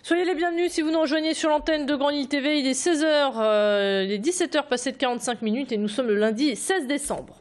Soyez les bienvenus si vous nous rejoignez sur l'antenne de Grand Lille TV. Il est 16h, il est 17h passées de 45 minutes et nous sommes le lundi 16 décembre.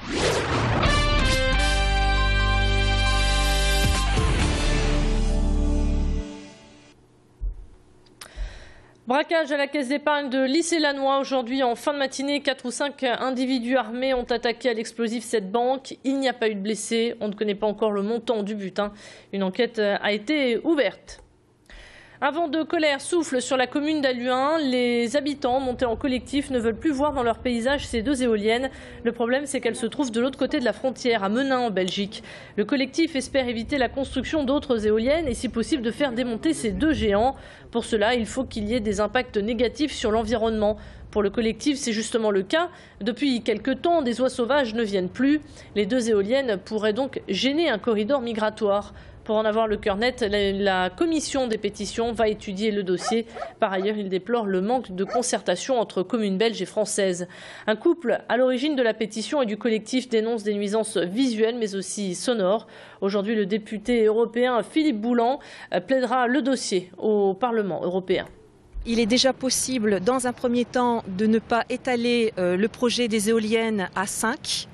Braquage à la caisse d'épargne de L'Issey-Lannoy. Aujourd'hui, en fin de matinée, 4 ou 5 individus armés ont attaqué à l'explosif cette banque. Il n'y a pas eu de blessés. On ne connaît pas encore le montant du butin. Une enquête a été ouverte. Un vent de colère souffle sur la commune d'Halluin. Les habitants montés en collectif ne veulent plus voir dans leur paysage ces deux éoliennes. Le problème, c'est qu'elles se trouvent de l'autre côté de la frontière, à Menin en Belgique. Le collectif espère éviter la construction d'autres éoliennes et si possible de faire démonter ces deux géants. Pour cela, il faut qu'il y ait des impacts négatifs sur l'environnement. Pour le collectif, c'est justement le cas. Depuis quelque temps, des oies sauvages ne viennent plus. Les deux éoliennes pourraient donc gêner un corridor migratoire. Pour en avoir le cœur net, la commission des pétitions va étudier le dossier. Par ailleurs, il déplore le manque de concertation entre communes belges et françaises. Un couple à l'origine de la pétition et du collectif dénonce des nuisances visuelles mais aussi sonores. Aujourd'hui, le député européen Philippe Boulan plaidera le dossier au Parlement européen. Il est déjà possible, dans un premier temps, de ne pas étaler le projet des éoliennes à 5.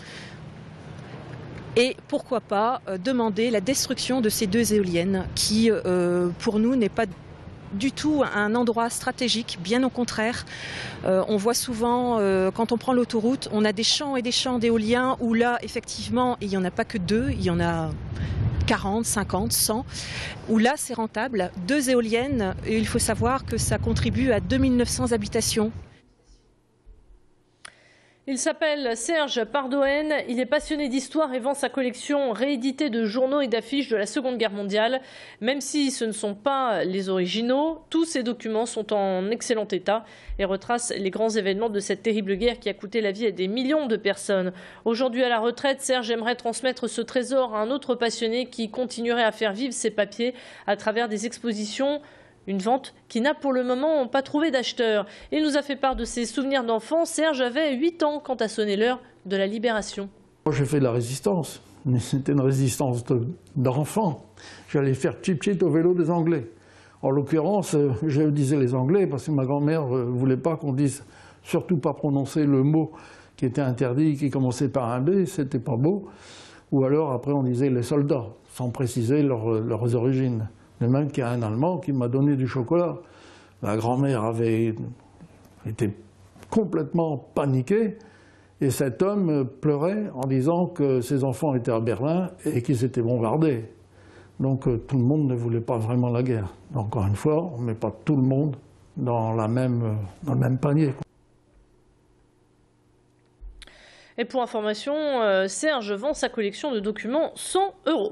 Et pourquoi pas demander la destruction de ces deux éoliennes qui, pour nous, n'est pas du tout un endroit stratégique, bien au contraire. On voit souvent, quand on prend l'autoroute, on a des champs et des champs d'éoliens où là, effectivement, il n'y en a pas que deux, il y en a 40, 50, 100, où là, c'est rentable. Deux éoliennes, et il faut savoir que ça contribue à 2900 habitations. Il s'appelle Serge Pardoen, il est passionné d'histoire et vend sa collection rééditée de journaux et d'affiches de la Seconde Guerre mondiale. Même si ce ne sont pas les originaux, tous ces documents sont en excellent état et retracent les grands événements de cette terrible guerre qui a coûté la vie à des millions de personnes. Aujourd'hui à la retraite, Serge aimerait transmettre ce trésor à un autre passionné qui continuerait à faire vivre ses papiers à travers des expositions. Une vente qui n'a pour le moment pas trouvé d'acheteur. Il nous a fait part de ses souvenirs d'enfant. Serge avait 8 ans quand a sonné l'heure de la libération. Moi j'ai fait de la résistance, mais c'était une résistance d'enfant. J'allais faire chip-chip au vélo des Anglais. En l'occurrence, je disais les Anglais parce que ma grand-mère ne voulait pas qu'on dise, surtout pas prononcer le mot qui était interdit, qui commençait par un B, c'était pas beau. Ou alors après on disait les soldats, sans préciser leurs origines. De même qu'il y a un Allemand qui m'a donné du chocolat. La grand-mère avait été complètement paniquée et cet homme pleurait en disant que ses enfants étaient à Berlin et qu'ils étaient bombardés. Donc tout le monde ne voulait pas vraiment la guerre. Encore une fois, on ne met pas tout le monde dans le même panier. Et pour information, Serge vend sa collection de documents 100 €.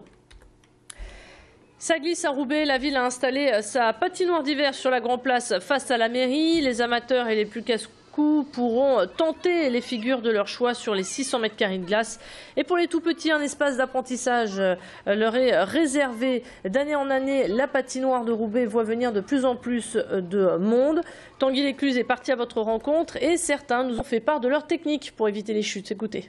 Ça glisse à Roubaix, la ville a installé sa patinoire d'hiver sur la Grand Place face à la mairie. Les amateurs et les plus casse-cou pourront tenter les figures de leur choix sur les 600 mètres carrés de glace. Et pour les tout petits, un espace d'apprentissage leur est réservé d'année en année. La patinoire de Roubaix voit venir de plus en plus de monde. Tanguy Lécluse est parti à votre rencontre et certains nous ont fait part de leur technique pour éviter les chutes. Écoutez.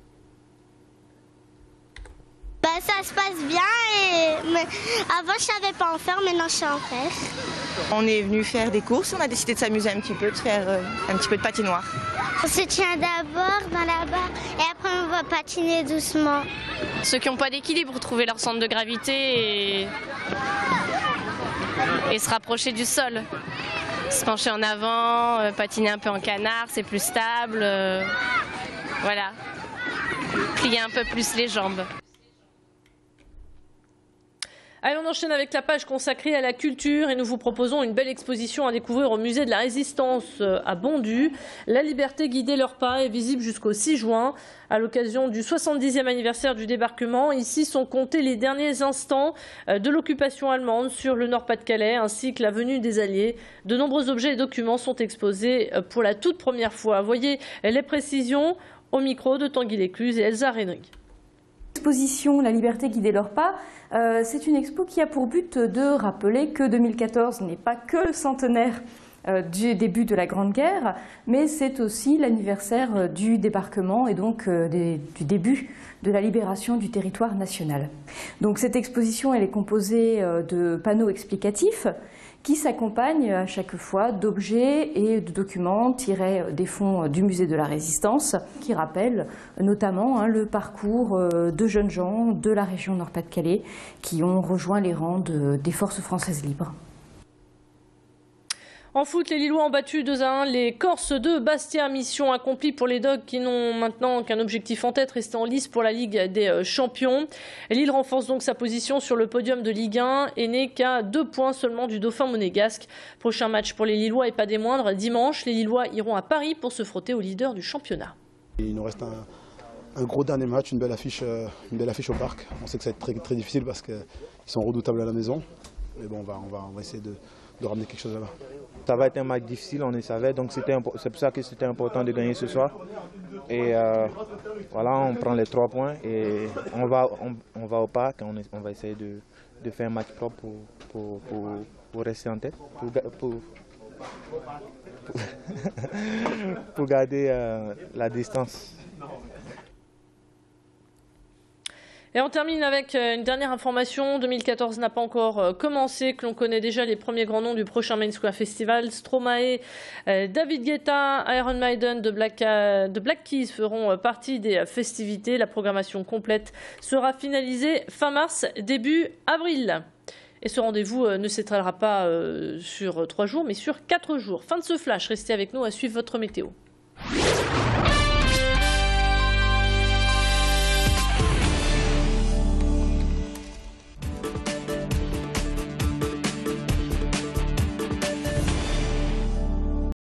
Ça se passe bien mais avant je savais pas en faire, maintenant je sais en faire. On est venu faire des courses, on a décidé de s'amuser un petit peu, de faire un petit peu de patinoire. On se tient d'abord dans la barre et après on va patiner doucement. Ceux qui n'ont pas d'équilibre, trouver leur centre de gravité et se rapprocher du sol. Se pencher en avant, patiner un peu en canard, c'est plus stable. Voilà. Plier un peu plus les jambes. Allez, on enchaîne avec la page consacrée à la culture et nous vous proposons une belle exposition à découvrir au musée de la Résistance à Bondu. La liberté guidait leurs pas est visible jusqu'au 6 juin. À l'occasion du 70e anniversaire du débarquement, ici sont comptés les derniers instants de l'occupation allemande sur le Nord-Pas-de-Calais ainsi que la venue des Alliés. De nombreux objets et documents sont exposés pour la toute première fois. Voyez les précisions au micro de Tanguy Lécluse et Elsa Renrig. L'exposition La liberté guidait leurs pas, c'est une expo qui a pour but de rappeler que 2014 n'est pas que le centenaire du début de la Grande Guerre, mais c'est aussi l'anniversaire du débarquement et donc du début de la libération du territoire national. Donc cette exposition elle est composée de panneaux explicatifs qui s'accompagne à chaque fois d'objets et de documents tirés des fonds du musée de la Résistance, qui rappellent notamment le parcours de jeunes gens de la région Nord-Pas-de-Calais qui ont rejoint les rangs des forces françaises libres. En foot, les Lillois ont battu 2-1 les Corses de Bastia. Mission accomplie pour les Dogs qui n'ont maintenant qu'un objectif en tête, rester en lice pour la Ligue des Champions. Lille renforce donc sa position sur le podium de Ligue 1 et n'est qu'à 2 points seulement du Dauphin monégasque. Prochain match pour les Lillois et pas des moindres. Dimanche, les Lillois iront à Paris pour se frotter au leader du championnat. Il nous reste un gros dernier match, une belle affiche au parc. On sait que ça va être très, très difficile parce qu'ils sont redoutables à la maison. Mais bon, on va essayer de ramener quelque chose là-bas. Ça va être un match difficile, on le savait, donc c'est pour ça que c'était important de gagner ce soir. Et voilà, on prend les 3 points et on va au parc, on va essayer de faire un match propre pour rester en tête, pour garder la distance. Et on termine avec une dernière information. 2014 n'a pas encore commencé, que l'on connaît déjà les premiers grands noms du prochain Main Square Festival. Stromae, David Guetta, Iron Maiden, de Black Keys feront partie des festivités. La programmation complète sera finalisée fin mars, début avril. Et ce rendez-vous ne s'étalera pas sur 3 jours, mais sur 4 jours. Fin de ce flash, restez avec nous à suivre votre météo.